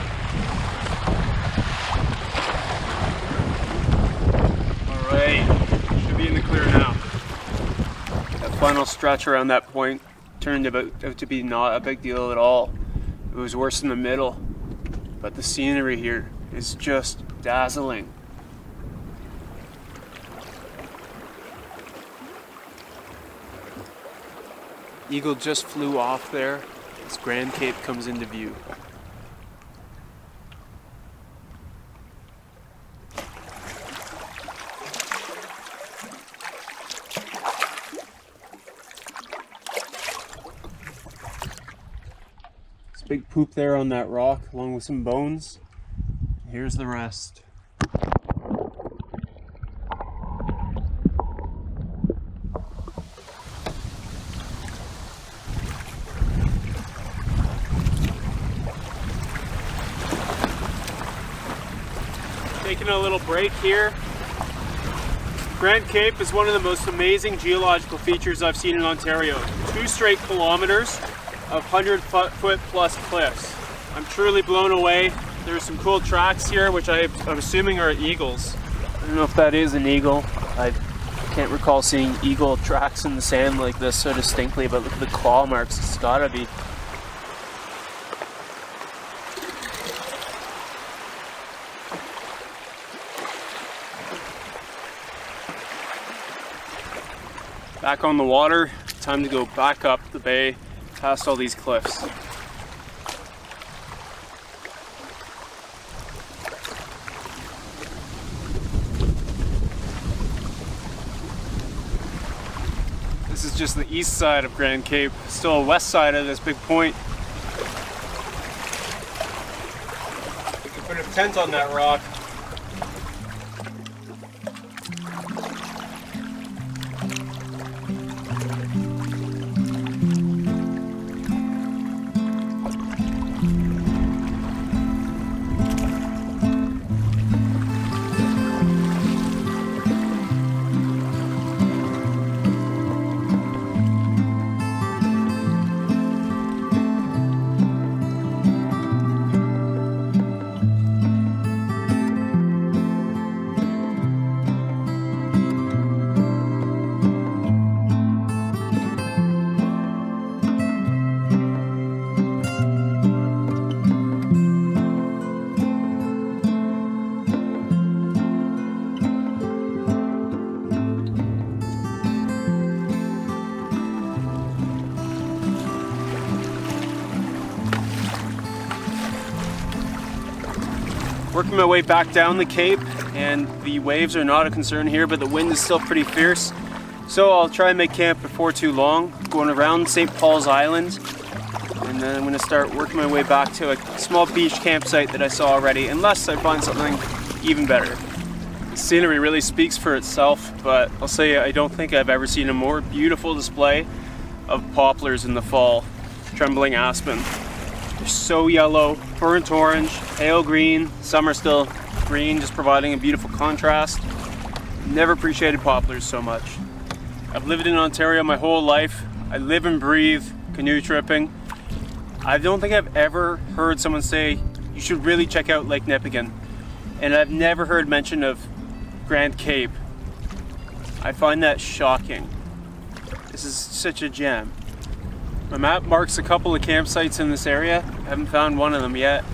Alright, should be in the clear now. That final stretch around that point turned out to be not a big deal at all. It was worse in the middle, but the scenery here is just dazzling. Eagle just flew off there as Grand Cape comes into view. There's big poop there on that rock along with some bones. Here's the rest. Taking a little break here. Grand Cape is one of the most amazing geological features I've seen in Ontario. Two straight kilometers of hundred foot plus cliffs. I'm truly blown away. There's some cool tracks here, which I, I'm assuming are eagles. I don't know if that is an eagle. I can't recall seeing eagle tracks in the sand like this so distinctly, but look at the claw marks. It's gotta be. Back on the water, time to go back up the bay, past all these cliffs. This is just the east side of Grand Cape, still a west side of this big point. We can put a tent on that rock. Working my way back down the Cape, and the waves are not a concern here, but the wind is still pretty fierce. So I'll try and make camp before too long, going around Saint Paul's Island, and then I'm going to start working my way back to a small beach campsite that I saw already, unless I find something even better. The scenery really speaks for itself, but I'll say I don't think I've ever seen a more beautiful display of poplars in the fall, trembling aspen. They're so yellow, burnt orange, pale green. Some are still green, just providing a beautiful contrast. Never appreciated poplars so much. I've lived in Ontario my whole life. I live and breathe canoe tripping. I don't think I've ever heard someone say, you should really check out Lake Nipigon. And I've never heard mention of Grand Cape. I find that shocking. This is such a gem. My map marks a couple of campsites in this area. I haven't found one of them yet.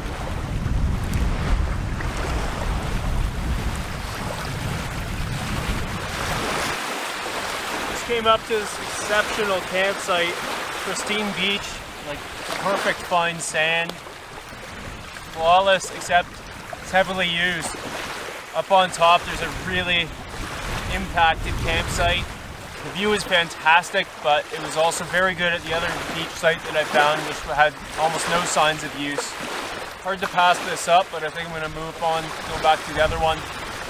Just came up to this exceptional campsite, pristine beach, like perfect fine sand. Flawless, except it's heavily used. Up on top there's a really impacted campsite. The view is fantastic, but it was also very good at the other beach site that I found, which had almost no signs of use. Hard to pass this up, but I think I'm going to move on, go back to the other one.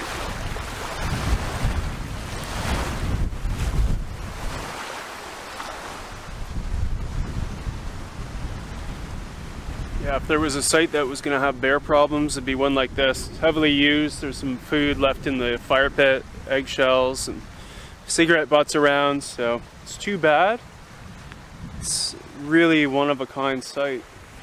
Yeah, if there was a site that was going to have bear problems, it'd be one like this. Heavily used, there's some food left in the fire pit, eggshells and cigarette butts around, so it's too bad. It's really one of a kind sight.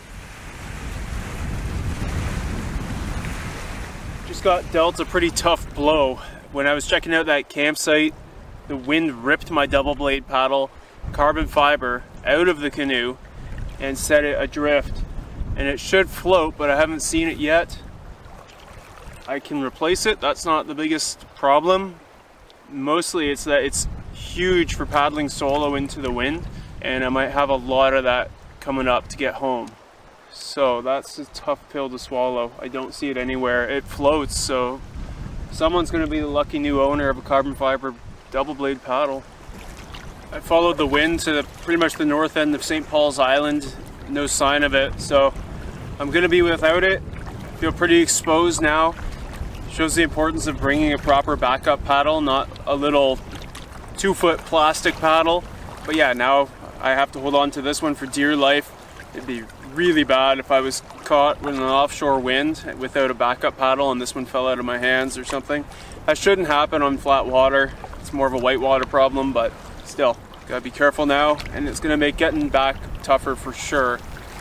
Just got dealt a pretty tough blow. When I was checking out that campsite, the wind ripped my double blade paddle carbon fiber out of the canoe and set it adrift. And it should float, but I haven't seen it yet. I can replace it, that's not the biggest problem. Mostly it's that it's huge for paddling solo into the wind, and I might have a lot of that coming up to get home. So that's a tough pill to swallow. I don't see it anywhere. It floats, so someone's going to be the lucky new owner of a carbon fiber double blade paddle. I followed the wind to the, pretty much the north end of Saint Paul's Island. No sign of it, so I'm going to be without it. I feel pretty exposed now. Shows the importance of bringing a proper backup paddle, not a little two foot plastic paddle. But yeah, now I have to hold on to this one for dear life. It'd be really bad if I was caught with an offshore wind without a backup paddle and this one fell out of my hands or something. That shouldn't happen on flat water. It's more of a whitewater problem, but still, gotta be careful now, and it's gonna make getting back tougher for sure.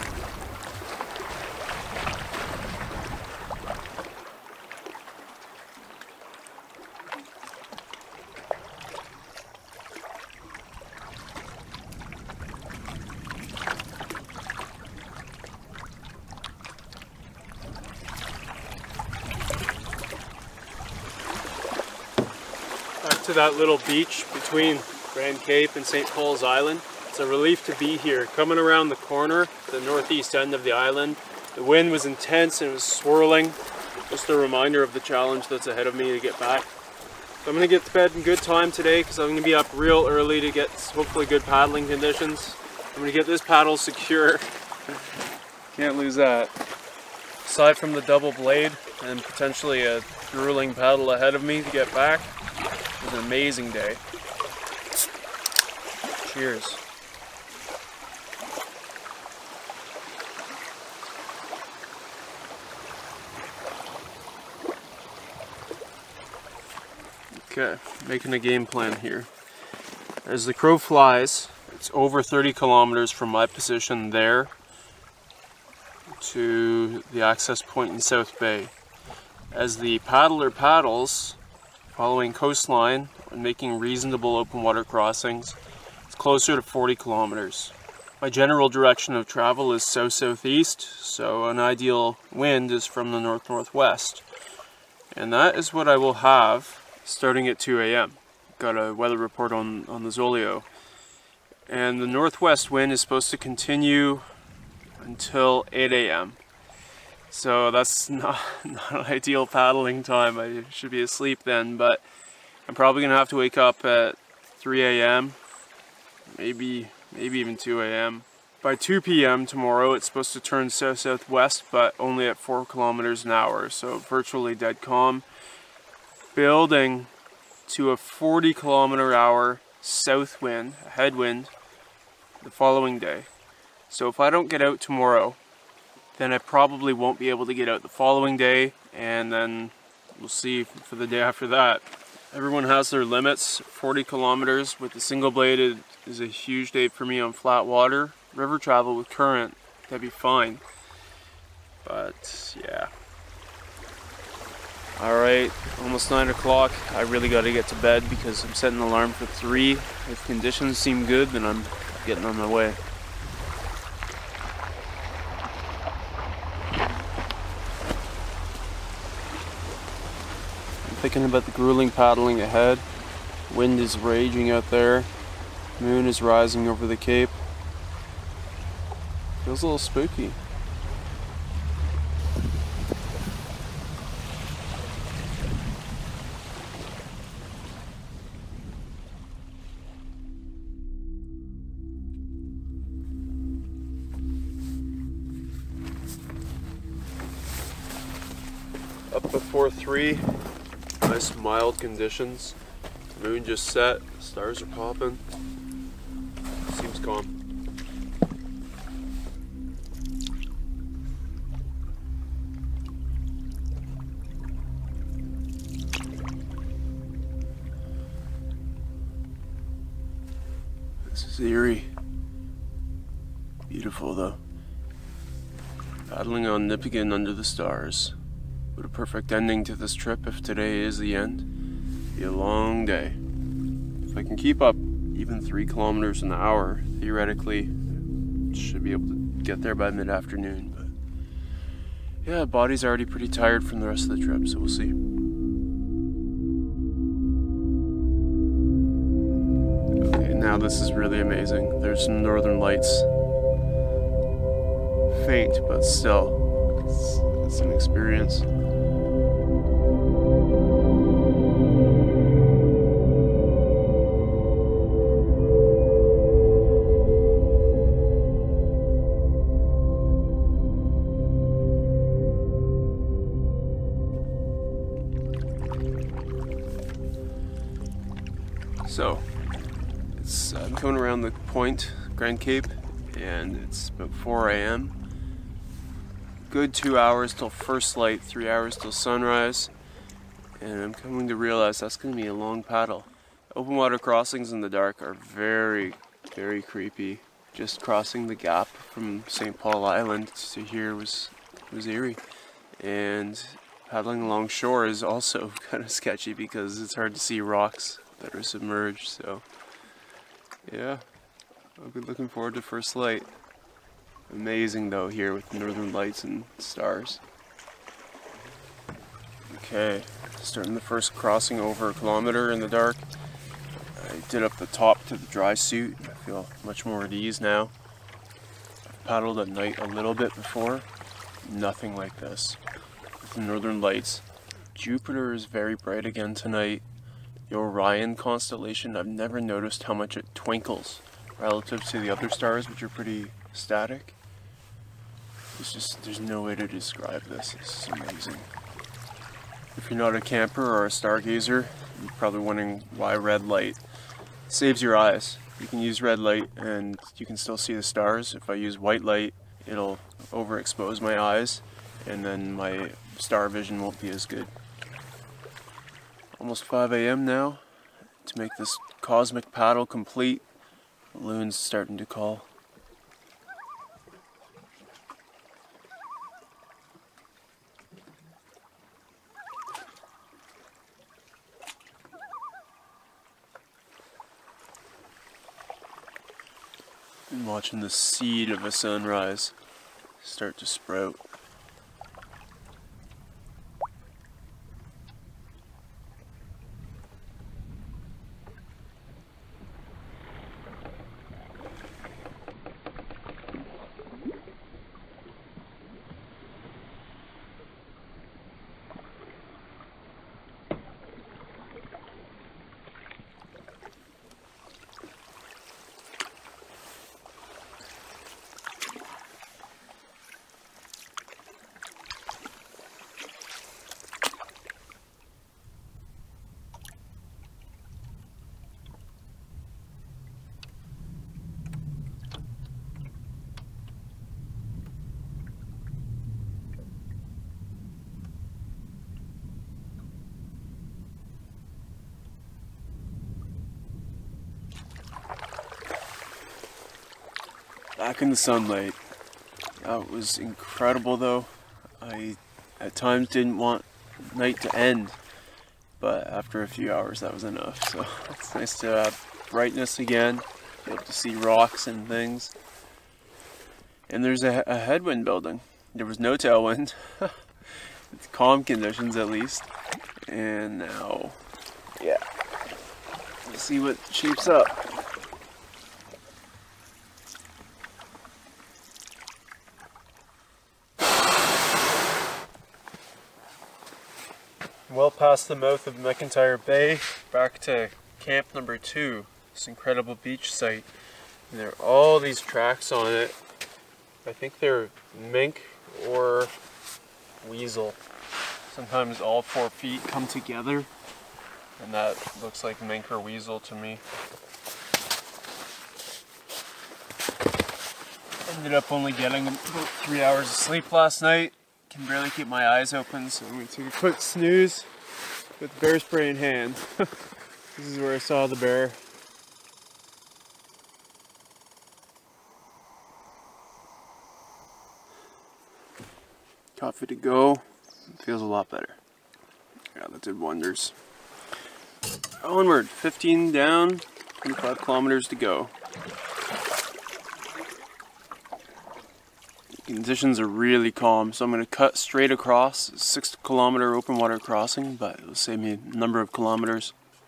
To that little beach between Grand Cape and Saint Paul's Island. It's a relief to be here. Coming around the corner, the northeast end of the island, the wind was intense and it was swirling. Just a reminder of the challenge that's ahead of me to get back. So I'm going to get to bed in good time today because I'm going to be up real early to get hopefully good paddling conditions. I'm going to get this paddle secure. Can't lose that. Aside from the double blade and potentially a grueling paddle ahead of me to get back, it was an amazing day. Cheers. Okay, making a game plan here. As the crow flies, it's over thirty kilometers from my position there to the access point in South Bay. As the paddler paddles, following coastline and making reasonable open water crossings, it's closer to forty kilometers. My general direction of travel is south-southeast, so an ideal wind is from the north-northwest. And that is what I will have starting at two A M Got a weather report on, on the Zolio. And the northwest wind is supposed to continue until eight A M So that's not, not an ideal paddling time. I should be asleep then, but I'm probably going to have to wake up at three A M Maybe, maybe even two A M By two P M tomorrow it's supposed to turn south-southwest, but only at four kilometers an hour, so virtually dead calm. Building to a forty kilometer hour south wind, a headwind, the following day. So if I don't get out tomorrow, then I probably won't be able to get out the following day, and then we'll see for the day after that. Everyone has their limits. forty kilometers with a single bladed is a huge day for me on flat water. River travel with current, that'd be fine. But yeah. Alright, almost nine o'clock. I really got to get to bed because I'm setting an alarm for three. If conditions seem good, then I'm getting on my way. I'm thinking about the grueling paddling ahead. Wind is raging out there. Moon is rising over the cape. Feels a little spooky. Up before three, nice mild conditions. Moon just set, stars are popping. Seems calm. It's eerie. Beautiful though. Paddling on Nipigon under the stars. What a perfect ending to this trip if today is the end. Be a long day. If I can keep up even three kilometers an hour, theoretically, should be able to get there by mid-afternoon. But yeah, body's already pretty tired from the rest of the trip, so we'll see. Okay, now this is really amazing. There's some northern lights. Faint, but still, it's, it's an experience. So, it's, I'm coming around the point, Grand Cape, and it's about four A M Good two hours till first light, three hours till sunrise, and I'm coming to realize that's going to be a long paddle. Open water crossings in the dark are very, very creepy. Just crossing the gap from Saint Paul Island to here was was eerie, and paddling along shore is also kind of sketchy because it's hard to see rocks that are submerged. So yeah, I'll be looking forward to first light. Amazing though here with northern lights and stars. Okay, starting the first crossing over a kilometer in the dark. I did up the top to the dry suit. I feel much more at ease now. I've paddled at night a little bit before. Nothing like this. With the northern lights. Jupiter is very bright again tonight. The Orion constellation, I've never noticed how much it twinkles relative to the other stars, which are pretty static. It's just, there's no way to describe this. This is amazing. If you're not a camper or a stargazer, you're probably wondering why red light. It saves your eyes. You can use red light and you can still see the stars. If I use white light, it'll overexpose my eyes and then my star vision won't be as good. Almost five A M now. To make this cosmic paddle complete, the loon's starting to call. I'm watching the seed of a sunrise start to sprout. Back in the sunlight. That was incredible though. I at times didn't want night to end, but after a few hours that was enough. So it's nice to have brightness again, be able to see rocks and things. And there's a, a headwind building. There was no tailwind. It's calm conditions at least. And now, yeah, let's see what shapes up. Well past the mouth of McIntyre Bay, back to camp number two, this incredible beach site. And there are all these tracks on it. I think they're mink or weasel. Sometimes all four feet come together, and that looks like mink or weasel to me. Ended up only getting about three hours of sleep last night. Can barely keep my eyes open, so I'm going to take a quick snooze with bear spray in hand. This is where I saw the bear. Coffee to go. Feels a lot better. Yeah, that did wonders. Onward, fifteen down, twenty-five kilometers to go. Conditions are really calm, so I'm going to cut straight across. Six kilometer open water crossing, but it'll save me a number of kilometers.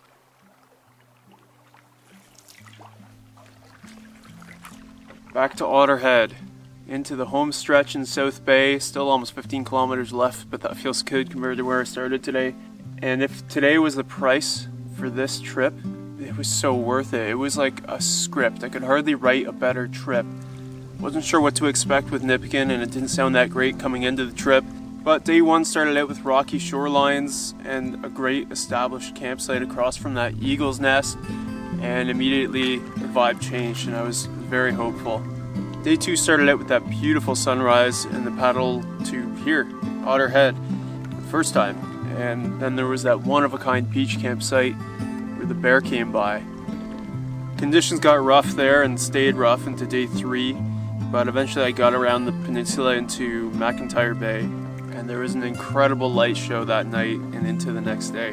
Back to Otter Head, into the home stretch in South Bay. Still almost fifteen kilometers left, but that feels good compared to where I started today. And if today was the price for this trip, it was so worth it. It was like a script. I could hardly write a better trip. Wasn't sure what to expect with Nippigan, and it didn't sound that great coming into the trip. But day one started out with rocky shorelines and a great established campsite across from that eagle's nest. And immediately the vibe changed and I was very hopeful. Day two started out with that beautiful sunrise and the paddle to here, Otter Head, the first time. And then there was that one-of-a-kind beach campsite where the bear came by. Conditions got rough there and stayed rough into day three, but eventually I got around the peninsula into McIntyre Bay, and there was an incredible light show that night and into the next day.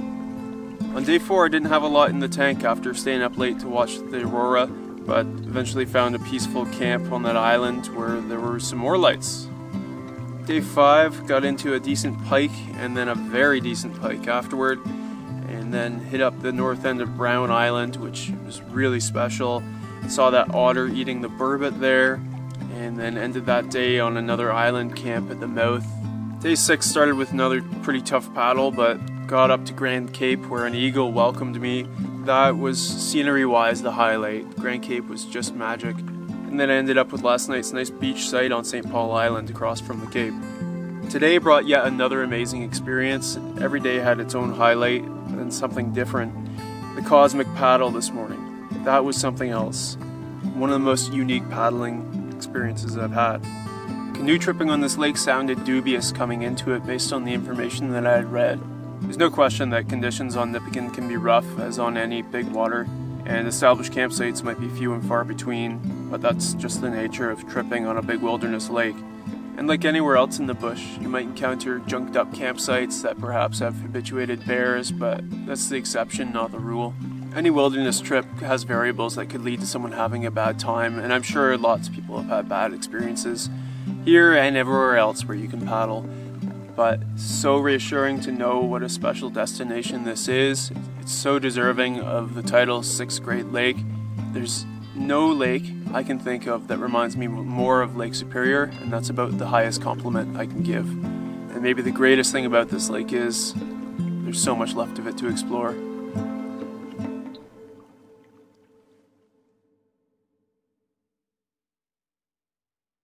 On day four I didn't have a lot in the tank after staying up late to watch the aurora, but eventually found a peaceful camp on that island where there were some more lights. Day five got into a decent pike and then a very decent pike afterward, and then hit up the north end of Brown Island, which was really special. Saw that otter eating the burbot there, and then ended that day on another island camp at the mouth. Day six started with another pretty tough paddle, but got up to Grand Cape where an eagle welcomed me. That was scenery-wise the highlight. Grand Cape was just magic. And then I ended up with last night's nice beach site on Saint Paul Island across from the Cape. Today brought yet another amazing experience. Every day had its own highlight and something different. The cosmic paddle this morning. That was something else. One of the most unique paddling experiences I've had. Canoe tripping on this lake sounded dubious coming into it based on the information that I had read. There's no question that conditions on Nippigan can be rough, as on any big water, and established campsites might be few and far between, but that's just the nature of tripping on a big wilderness lake. And like anywhere else in the bush, you might encounter junked up campsites that perhaps have habituated bears, but that's the exception, not the rule. Any wilderness trip has variables that could lead to someone having a bad time, and I'm sure lots of people have had bad experiences here and everywhere else where you can paddle. But so reassuring to know what a special destination this is. It's so deserving of the title Sixth Great Lake. There's no lake I can think of that reminds me more of Lake Superior, and that's about the highest compliment I can give. And maybe the greatest thing about this lake is there's so much left of it to explore.